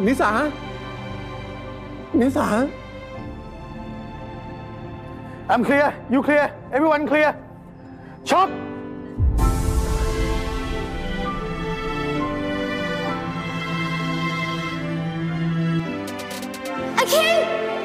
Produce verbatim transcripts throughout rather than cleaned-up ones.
นิสานิสา I'm clear you clear everyone clear ช็อปไอ้คิง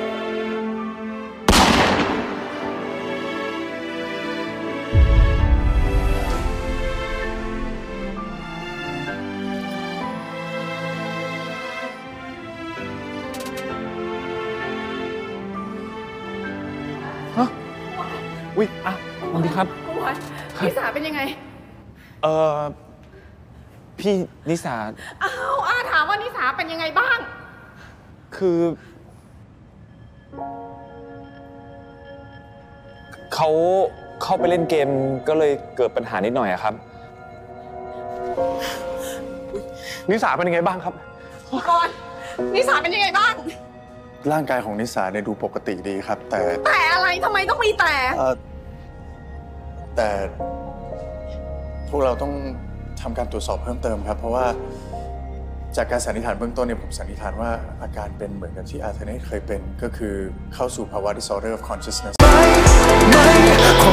อุ๊ยอ่ะสวัสดีครับนิสาเป็นยังไงเอ่อพี่นิสาอ้าวอาถามว่านิสาเป็นยังไงบ้างคือเขาเข้าไปเล่นเกมก็เลยเกิดปัญหานิดหน่อยครับนิสาเป็นยังไงบ้างครับก่อนนิสาเป็นยังไงบ้างร่างกายของนิสาเนี่ยดูปกติดีครับแต่แต่อะไรทำไมต้องมีแต่แต่พวกเราต้องทำการตรวจสอบเพิ่มเติมครับเพราะว่าจากการสันนิษฐานเบื้องต้นเนี่ยผมสันนิษฐานว่าอาการเป็นเหมือนกับที่อาเทเนสเคยเป็นก็คือเข้าสู่ภาวะ disorder of consciousness